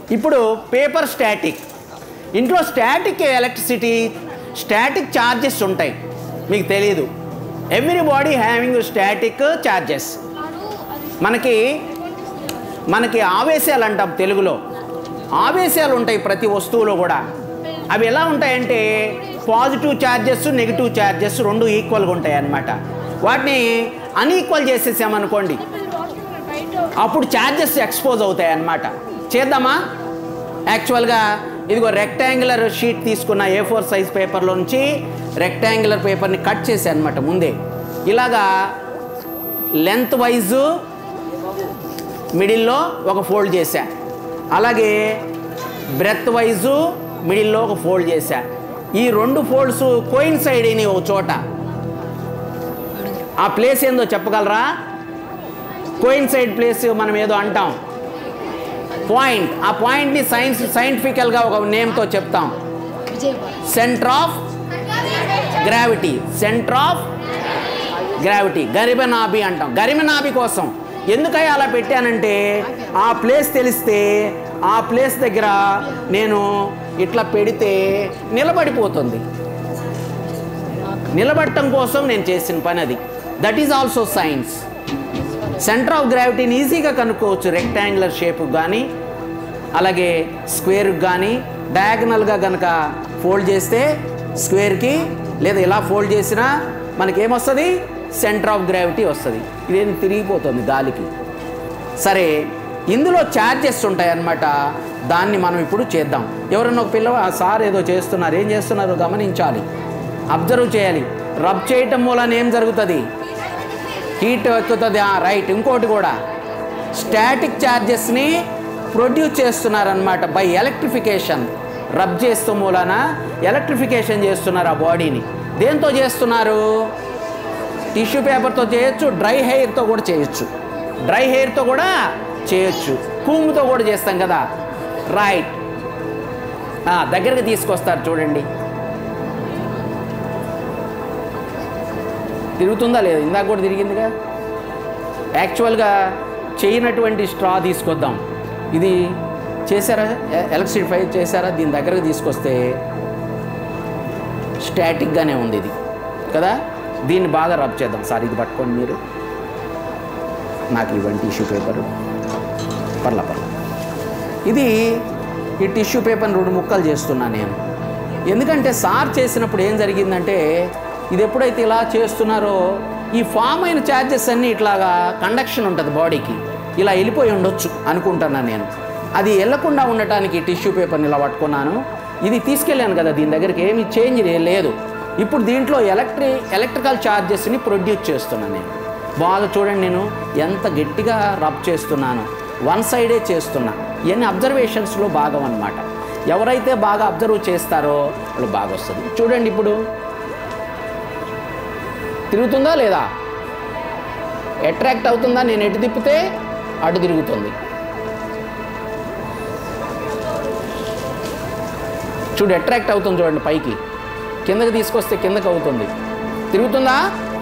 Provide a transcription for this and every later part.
ఇప్పుడు paper static. ఇంట్లో static electricity, static charges ఉంటాయి, మీకు తెలియదు. Everybody having static charges. మనకి ఆవేశాలు అంటాం తెలుగులో. ఆవేశాలు ఉంటాయి ప్రతి వస్తువులో కూడా. అవి ఎలా ఉంటాయంటే పాజిటివ్ ఛార్జెస్, నెగిటివ్ ఛార్జెస్ రెండు ఈక్వల్గా ఉంటాయి అన్నమాట. వాటిని అన్ఈక్వల్ చేసేసామనుకోండి, అప్పుడు ఛార్జెస్ ఎక్స్పోజ్ అవుతాయి అన్నమాట. చేద్దామా? యాక్చువల్గా ఇదిగో రెక్టాంగులర్ షీట్ తీసుకున్న A4 సైజ్ పేపర్లో నుంచి రెక్టాంగులర్ పేపర్ని కట్ చేసా అనమాట ముందే. ఇలాగా లెంత్ వైజు మిడిల్లో ఒక ఫోల్డ్ చేశా, అలాగే బ్రెత్ వైజు మిడిల్లో ఒక ఫోల్డ్ చేశా. ఈ రెండు ఫోల్డ్స్ కోయిన్సైడ్ అయినాయి ఒక చోట. ఆ ప్లేస్ ఏందో చెప్పగలరా? కోయిన్సైడ్ ప్లేస్ మనం ఏదో అంటాం, పాయింట్. ఆ పాయింట్ని సైంటిఫికల్గా ఒక నేమ్తో చెప్తాం, centre of gravity. Centre of gravity, గరిమనాభి అంటాం. గరిమనాభి కోసం ఎందుకై అలా పెట్టానంటే ఆ ప్లేస్ తెలిస్తే ఆ ప్లేస్ దగ్గర నేను ఇట్లా పెడితే నిలబడిపోతుంది. నిలబడటం కోసం నేను చేసిన పని అది. That is also science. Centre of గ్రావిటీని ఈజీగా కనుక్కోవచ్చు. రెక్టాంగులర్ షేప్కి కానీ, అలాగే స్క్వేర్కి కానీ డయాగనల్గా కనుక ఫోల్డ్ చేస్తే స్క్వేర్కి, లేదా ఇలా ఫోల్డ్ చేసినా మనకేమొస్తుంది? సెంటర్ ఆఫ్ గ్రావిటీ వస్తుంది. ఇదేం తిరిగిపోతుంది గాలికి. సరే, ఇందులో ఛార్జెస్ ఉంటాయన్నమాట. దాన్ని మనం ఇప్పుడు చేద్దాం. ఎవరన్నా ఒక సార్ ఏదో చేస్తున్నారు, ఏం చేస్తున్నారో గమనించాలి, అబ్జర్వ్ చేయాలి. రబ్ చేయటం మూలన ఏం జరుగుతుంది? హీట్ ఎక్కుతుంది. రైట్. ఇంకోటి కూడా స్టాటిక్ ఛార్జెస్ని ప్రొడ్యూస్ చేస్తున్నారనమాట బై ఎలక్ట్రిఫికేషన్. రబ్ చేస్తూ మూలన ఎలక్ట్రిఫికేషన్ చేస్తున్నారు ఆ బాడీని. దేంతో చేస్తున్నారు? టిష్యూ పేపర్తో చేయొచ్చు, డ్రై హెయిర్తో కూడా చేయొచ్చు. డ్రై హెయిర్తో కూడా చేయొచ్చు, కూమ్తో కూడా చేస్తాం కదా. రైట్. దగ్గరికి తీసుకొస్తారు చూడండి. తిరుగుతుందా లేదా? ఇందాక కూడా తిరిగిందిగా. యాక్చువల్గా చేయనటువంటి స్ట్రా తీసుకొద్దాం. ఇది చేశారా? ఎలక్ట్రిసిఫై చేశారా? దీని దగ్గరకు తీసుకొస్తే స్టాటిక్గానే ఉంది ఇది కదా. దీన్ని బాగా రబ్ చేద్దాం. సార్ ఇది పట్టుకోండి మీరు, నాకు ఇవ్వండి టిష్యూ పేపరు. పర్లా. ఇది ఈ టిష్యూ పేపర్ని 2 ముక్కలు చేస్తున్నా నేను. ఎందుకంటే సార్ చేసినప్పుడు ఏం జరిగిందంటే, ఇది ఎప్పుడైతే ఇలా చేస్తున్నారో ఈ ఫామ్ అయిన ఛార్జెస్ అన్నీ ఇట్లాగా కండక్షన్ ఉంటుంది బాడీకి, ఇలా వెళ్ళిపోయి ఉండొచ్చు అనుకుంటున్నాను నేను. అది వెళ్ళకుండా ఉండటానికి టిష్యూ పేపర్ని ఇలా పట్టుకున్నాను. ఇది తీసుకెళ్ళాను కదా, దీని దగ్గరికి ఏమి చేంజ్ లేదు. ఇప్పుడు దీంట్లో ఎలక్ట్రికల్ ఛార్జెస్ని ప్రొడ్యూస్ చేస్తున్నాను నేను. బాగా చూడండి, నేను ఎంత గట్టిగా రబ్ చేస్తున్నాను. వన్ సైడే చేస్తున్నా. ఇవన్నీ అబ్జర్వేషన్స్లో భాగం అన్నమాట. ఎవరైతే బాగా అబ్జర్వ్ చేస్తారో వాళ్ళు బాగా వస్తుంది. చూడండి, ఇప్పుడు తిరుగుతుందా లేదా? అట్రాక్ట్ అవుతుందా? నేను ఎటు తిప్పితే అటు తిరుగుతుంది. చూడు, అట్రాక్ట్ అవుతుంది చూడండి పైకి. కిందకి తీసుకొస్తే కిందకి అవుతుంది. తిరుగుతుందా?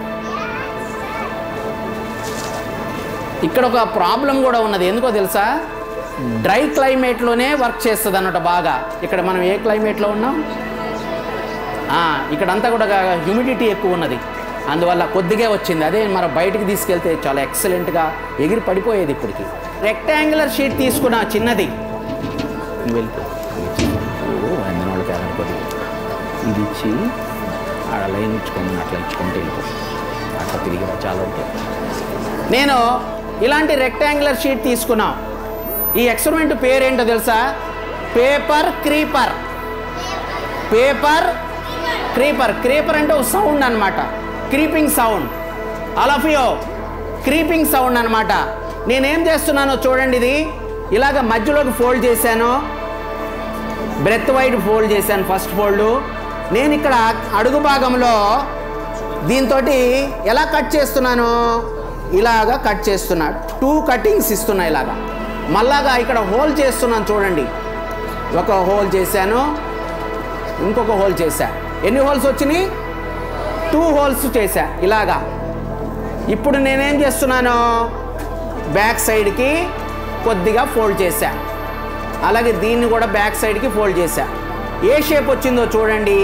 ఇక్కడ ఒక ప్రాబ్లం కూడా ఉన్నది. ఎందుకో తెలుసా? డ్రై క్లైమేట్లోనే వర్క్ చేస్తుంది అన్నమాట బాగా. ఇక్కడ మనం ఏ క్లైమేట్లో ఉన్నాం? ఇక్కడంతా కూడా హ్యూమిడిటీ ఎక్కువ ఉన్నది, అందువల్ల కొద్దిగా వచ్చింది. అదే మనం బయటికి తీసుకెళ్తే చాలా ఎక్సలెంట్గా ఎగిరి పడిపోయేది. ఇప్పటికి రెక్టాంగులర్ షీట్ తీసుకున్నా చిన్నది, వెళ్ళిపో వాళ్ళకి అనుకోండి. ఇది ఇచ్చి ఆడ లైన్ ఇచ్చుకోమని అట్లా ఇచ్చుకుంటే వెళ్ళిపో. అట్లా తిరిగి చాలా ఉంటాయి. నేను ఇలాంటి రెక్టాంగులర్ షీట్ తీసుకున్నా. ఈ ఎక్స్పెరిమెంట్ పేరేంటో తెలుసా? Paper creeper. Paper creeper. Creeper అంటే ఒక సౌండ్ అనమాట, creeping sound. All of you, creeping sound అనమాట. నేనేం చేస్తున్నానో చూడండి. ఇది ఇలాగ మధ్యలోకి ఫోల్డ్ చేశాను, బ్రెత్ వైడ్ ఫోల్డ్ చేశాను ఫస్ట్ ఫోల్డ్. నేను ఇక్కడ అడుగు భాగంలో దీంతో ఎలా కట్ చేస్తున్నాను? ఇలాగా కట్ చేస్తున్నా. 2 కటింగ్స్ ఇస్తున్నా ఇలాగా. మళ్ళాగా ఇక్కడ హోల్ చేస్తున్నాను చూడండి. ఒక హోల్ చేశాను, ఇంకొక హోల్ చేశా. ఎన్ని హోల్స్ వచ్చినాయి? 2 హోల్స్ చేశా ఇలాగా. ఇప్పుడు నేనేం చేస్తున్నాను? బ్యాక్ సైడ్కి కొద్దిగా ఫోల్డ్ చేశా. అలాగే దీన్ని కూడా బ్యాక్ సైడ్కి ఫోల్డ్ చేశా. ఏ షేప్ వచ్చిందో చూడండి,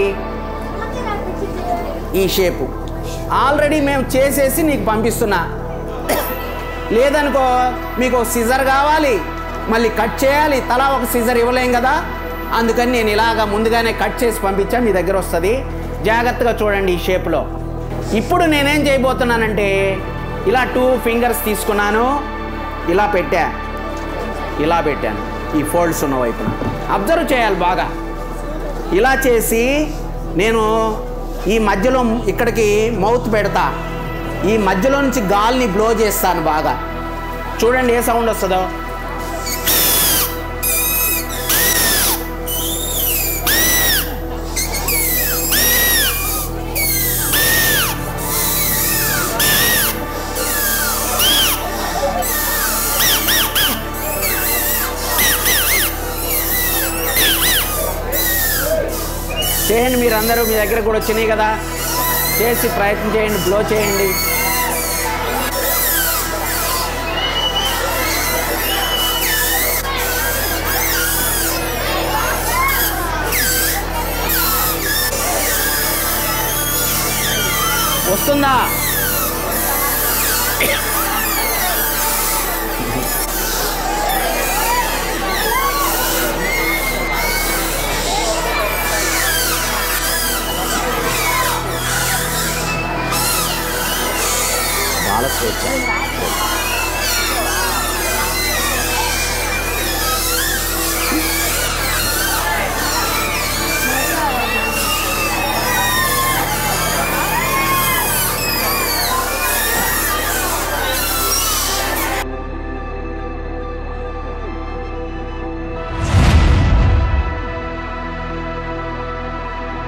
ఈ షేపు ఆల్రెడీ మేము చేసేసి నీకు పంపిస్తున్నా. లేదనుకో మీకు ఒక సిజర్ కావాలి, మళ్ళీ కట్ చేయాలి, తలా ఒక సిజర్ ఇవ్వలేం కదా, అందుకని నేను ఇలాగా ముందుగానే కట్ చేసి పంపించా, మీ దగ్గర వస్తుంది. జాగ్రత్తగా చూడండి ఈ షేప్లో. ఇప్పుడు నేనేం చేయబోతున్నానంటే ఇలా 2 ఫింగర్స్ తీసుకున్నాను, ఇలా పెట్టాను ఈ ఫోల్డ్స్ ఉన్న వైపున. అబ్జర్వ్ చేయాలి బాగా. ఇలా చేసి నేను ఈ మధ్యలో ఇక్కడికి మౌత్ పెడతా, ఈ మధ్యలో నుంచి గాలిని బ్లో చేస్తాను బాగా. చూడండి ఏ సౌండ్ వస్తుందో. చేయండి మీరందరూ, మీ దగ్గర కూడా వచ్చినాయి కదా, చేసి ప్రయత్నం చేయండి, బ్లో చేయండి. వస్తుందా?